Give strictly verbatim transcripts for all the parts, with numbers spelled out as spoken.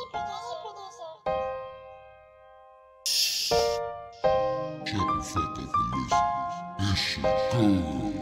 Shut the fuck up and listen. This shit good.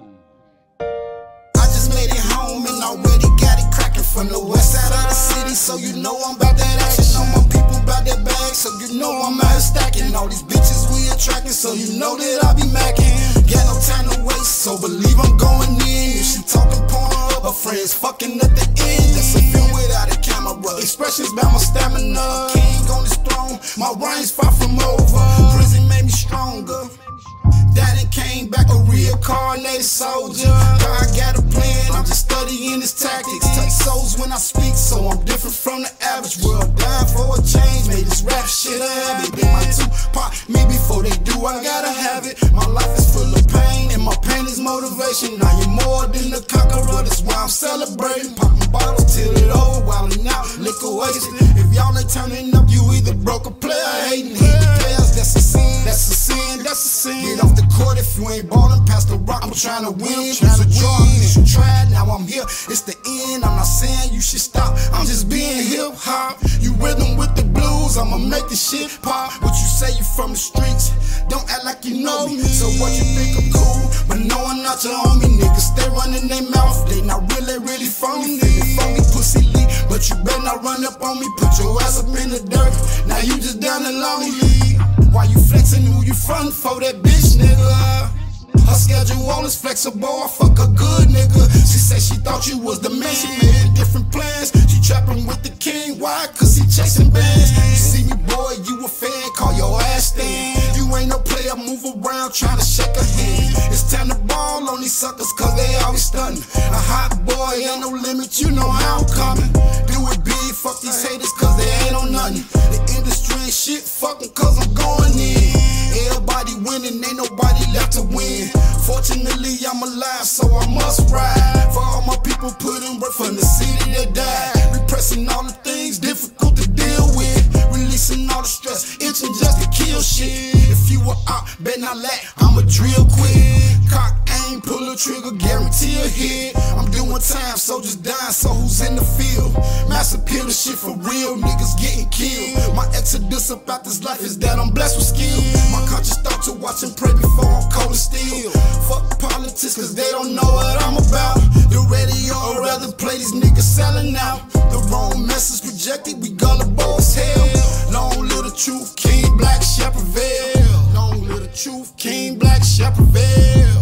I just made it home and already got it cracking from the west side of the city, so you know I'm about that action. Know my people about that bag, so you know I'm out here stacking. All these bitches we attracting, so you know that I be macking. Got no time to waste, so believe I'm going in. If she talking porn up, her friends fucking at the end. That's a film without a camera. Expressions about my stamina. King on this throne, my rhymes far from over. Prison made me stronger. Daddy came back a reincarnated soldier. God got a plan, I'm just studying his tactics. Touch souls when I speak, so I'm different from the average. World dying for a change, made this rap shit a habit. They my Tupac me before they do, I gotta have it. My life is full of pain, and my pain is motivation. Now you're more than a conqueror, that's why I'm celebrating. Popping bottles till it over, wilding out, liquor wasted. If y'all ain't turning up, you either broke a player, hating. Hate the players, that's a sin, that's a sin, that's a sin. Get off the court if you ain't ballin', pass the rock, I'm trying to win. Trying to win, you tried, now I'm here, it's the end. I'm not saying you should stop, I'm just being hip hop. You rhythm with the blues, I'ma make the shit pop. What you say, you from the streets, don't act like you know me. So what you think I'm cool, but no I'm not your homie. Niggas stay running their mouth, they not really, really phony. They phony pussy leak, but you better not run up on me. Put your ass up in the dirt, now you just down and lonely. Why you flexing who you frontin' for, that bitch nigga? Her schedule all is flexible, I fuck a good nigga. She said she thought you was the man, she made different plans. She trapping with the king, why? Cause he chasing bands. You see me boy, you a fan, call your ass stand. You ain't no player, move around trying to shake a hand. It's time to ball on these suckers cause they always stunning. A hot boy, ain't no limit, you know how I'm coming. Do it big, fuck these haters cause they ain't on nothing. The industry ain't shit, fucking cause I'm going in. Everybody winning, ain't nobody left to win. Fortunately, I'm alive, so I must ride. For all my people putting work from the city that died. Repressing all the things difficult to deal with. Releasing all the stress, itching just to kill shit. If you were out, bet not lack, I'ma drill quick. Cock, aim, pull a trigger, guarantee a hit. I'm doing time, soldiers dying, so who's in the field? Mass appeal, the shit for real, niggas getting killed. My exodus about this life is that I'm blessed with skill. My conscious thought to watch and pray before I'm cold and steel. Fuck politics, cause they don't know what I'm about. The radio, I'd rather play these niggas selling out. The wrong message projected, we gullible as hell. Long live the truth, King Black Shepherdville. Long live the truth, King Black Shepherdville.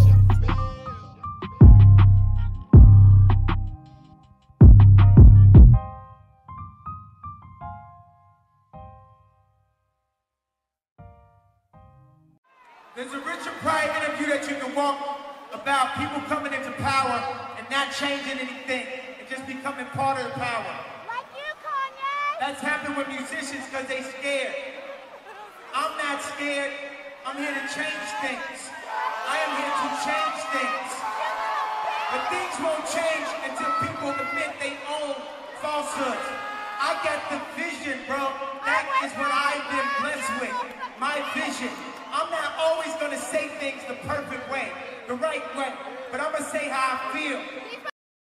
There's a Richard Pryor interview that you can walk about people coming into power and not changing anything and just becoming part of the power. Like you, Kanye! That's happened with musicians because they scared. I'm not scared. I'm here to change things. I am here to change things. But things won't change until people admit they own falsehoods. I got the vision, bro. That is what I've been blessed with. My vision. I'm not always gonna say things the perfect way, the right way, but I'm gonna say how I feel.